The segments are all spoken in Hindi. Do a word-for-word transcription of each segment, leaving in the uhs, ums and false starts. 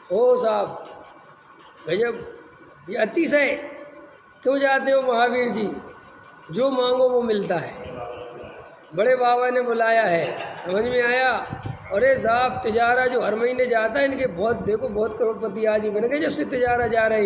ओ साहब गजब, ये अतिशय क्यों जाते हो महावीर जी, जो मांगो वो मिलता है। बड़े बाबा ने बुलाया है, समझ में आया। अरे साहब तिजारा जो हर महीने जाता है, इनके बहुत देखो बहुत करोड़पति आदमी बन गए जब से तिजारा जा रही।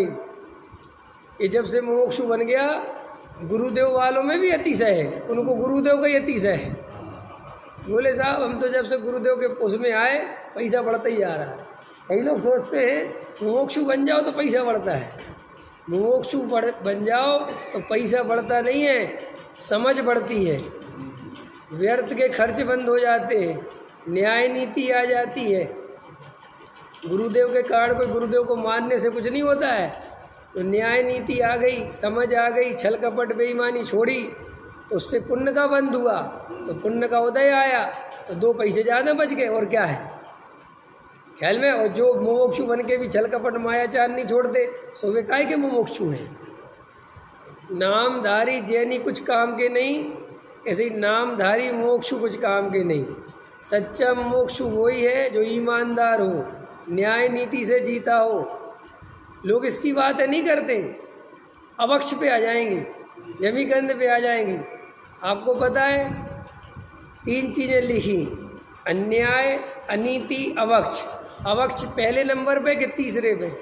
ये जब से मोक्षु बन गया, गुरुदेव वालों में भी अतिशय है, उनको गुरुदेव का ही अतिशय है। बोले साहब हम तो जब से गुरुदेव के उसमें आए पैसा बढ़ता ही आ रहा है। कई लोग सोचते हैं मोक्षु बन जाओ तो पैसा बढ़ता है, मोक्षु बढ़ बन जाओ तो पैसा बढ़ता नहीं है, समझ बढ़ती है, व्यर्थ के खर्च बंद हो जाते हैं, न्याय नीति आ जाती है। गुरुदेव के कारण कोई गुरुदेव को मानने से कुछ नहीं होता है, तो न्याय नीति आ गई, समझ आ गई, छल कपट बेईमानी छोड़ी, तो उससे पुण्य का बंद हुआ, तो पुण्य का उदय आया, तो दो पैसे ज़्यादा बच गए और क्या है ख्याल में। और जो मुमुक्षु बन के भी छल कपट मायाचार नहीं छोड़ते, सो वे काहे के मुमुक्षु हैं। नामधारी जैनी कुछ काम के नहीं, ऐसे ही नामधारी मोक्षु कुछ काम के नहीं। सच्चा मोक्षु वही है जो ईमानदार हो, न्याय नीति से जीता हो। लोग इसकी बात नहीं करते, अवक्ष पे आ जाएंगे, जमीकंद पे आ जाएंगे। आपको पता है तीन चीज़ें लिखी, अन्याय, अनीति, अवक्ष। अवक्ष पहले नंबर पे कि तीसरे पे?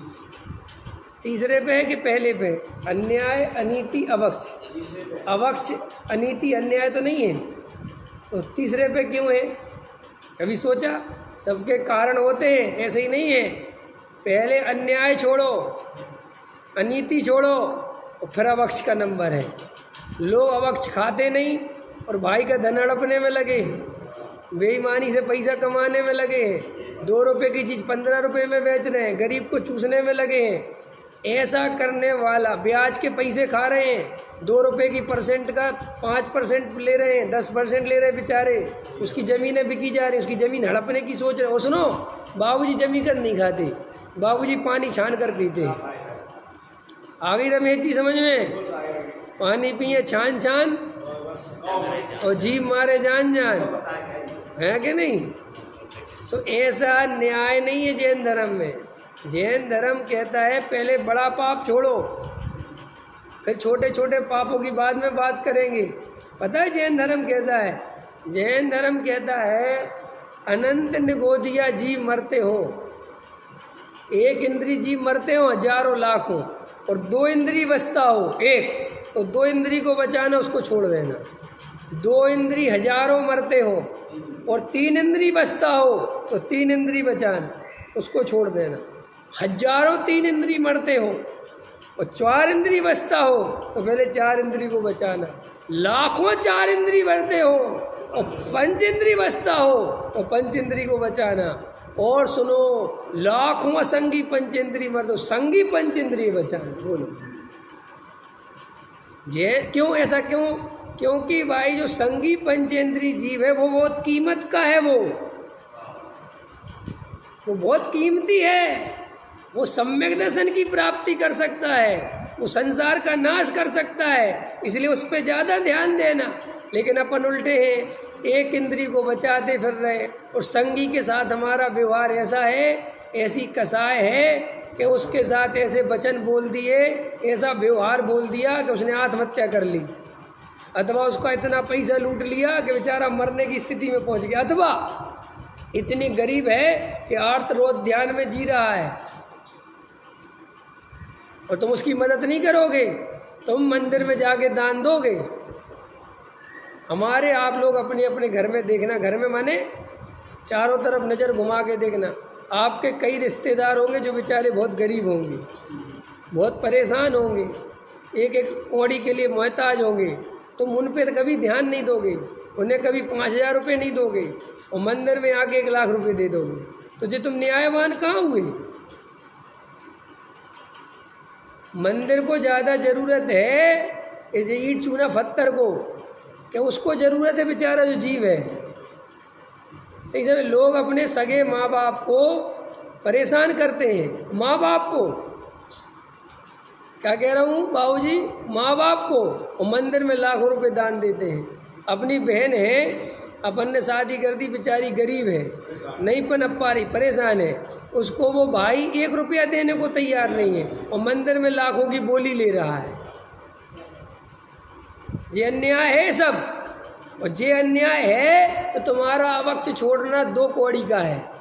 तीसरे पे है कि पहले पे? अन्याय, अनीति, अवक्ष। अवक्ष, अनीति, अन्याय तो नहीं है, तो तीसरे पे क्यों है? कभी सोचा? सबके कारण होते हैं, ऐसे ही नहीं है। पहले अन्याय छोड़ो, अनीति छोड़ो, और फिर अवक्ष का नंबर है। लोग अवक्ष खाते नहीं और भाई का धन हड़पने में लगे, बेईमानी से पैसा कमाने में लगे हैं, दो रुपये की चीज़ पंद्रह रुपये में बेच रहे हैं, गरीब को चूसने में लगे हैं। ऐसा करने वाला ब्याज के पैसे खा रहे हैं, दो रुपये की परसेंट का पाँच परसेंट ले रहे हैं, दस परसेंट ले रहे हैं बेचारे, उसकी ज़मीनें बिकी जा रही, उसकी ज़मीन हड़पने की सोच रहे। और सुनो, बाबूजी जमीन कर नहीं खाते, बाबूजी पानी छान कर पीते हैं। आ गई रमेश जी समझ में? पानी पिए छान छान और जीभ मारे जान जान, है कि नहीं? सो ऐसा न्याय नहीं है जैन धर्म में। जैन धर्म कहता है पहले बड़ा पाप छोड़ो, फिर छोटे छोटे पापों की बाद में बात करेंगे। पता है जैन धर्म कैसा है? जैन धर्म कहता है अनंत निगोदिया जीव मरते हो, एक इंद्री जीव मरते हो हजारों लाख हो, और दो इंद्री बचता हो एक, तो दो इंद्री को बचाना, उसको छोड़ देना। दो इंद्री हजारों मरते हो और तीन इंद्री बचता हो, तो तीन इंद्री बचाना, उसको छोड़ देना। हजारों तीन इंद्री मरते हो और चार इंद्री बचता हो, तो पहले चार इंद्री को बचाना। लाखों चार इंद्री मरते हो और पंच इंद्री बचता हो, तो पंच इंद्री को बचाना। और सुनो, लाखों संगी पंच इंद्री मर दो, संगी पंच इंद्री बचाना। बोलो जे क्यों ऐसा क्यों? क्योंकि भाई जो संगी पंचेंद्री जीव है वो बहुत कीमत का है, वो वो बहुत कीमती है। वो सम्यक दर्शन की प्राप्ति कर सकता है, वो संसार का नाश कर सकता है, इसलिए उस पर ज़्यादा ध्यान देना। लेकिन अपन उल्टे हैं, एक इंद्री को बचाते फिर रहे, और संगी के साथ हमारा व्यवहार ऐसा है, ऐसी कसाय है कि उसके साथ ऐसे वचन बोल दिए, ऐसा व्यवहार बोल दिया कि उसने आत्महत्या कर ली, अथवा उसका इतना पैसा लूट लिया कि बेचारा मरने की स्थिति में पहुंच गया, अथवा इतनी गरीब है कि आर्त रोध ध्यान में जी रहा है, और तुम उसकी मदद नहीं करोगे, तुम मंदिर में जाके दान दोगे। हमारे आप लोग अपने अपने घर में देखना, घर में माने चारों तरफ नज़र घुमा के देखना, आपके कई रिश्तेदार होंगे जो बेचारे बहुत गरीब होंगे, बहुत परेशान होंगे, एक एक कौड़ी के लिए मोहताज होंगे। तुम उन पर कभी ध्यान नहीं दोगे, उन्हें कभी पाँच हज़ार रुपये नहीं दोगे, और मंदिर में आके एक लाख रुपए दे दोगे, तो जो तुम न्यायवान कहाँ हुए? मंदिर को ज़्यादा ज़रूरत है इस ईंट चूना पत्थर को, कि उसको ज़रूरत है बेचारा जो जीव है। इसमें लोग अपने सगे माँ बाप को परेशान करते हैं, माँ बाप को, क्या कह रहा हूँ बाबूजी, माँ बाप को, और मंदिर में लाखों रुपए दान देते हैं। अपनी बहन है अपन ने शादी कर दी, बेचारी गरीब है, नहीं पनप पा रही, परेशान है, उसको वो भाई एक रुपया देने को तैयार नहीं है और मंदिर में लाखों की बोली ले रहा है। ये अन्याय है सब, और ये अन्याय है तो तुम्हारा अवक्ष छोड़ना दो कौड़ी का है।